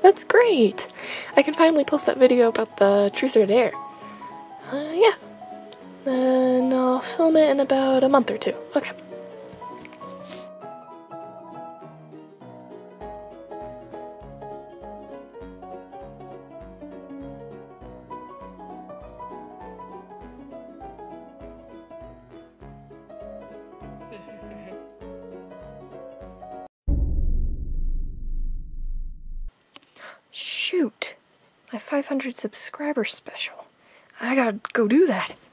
That's great! I can finally post that video about the truth or dare. Yeah. Then I'll film it in about a month or two. Okay. Shoot! My 500 subscriber special. I gotta go do that.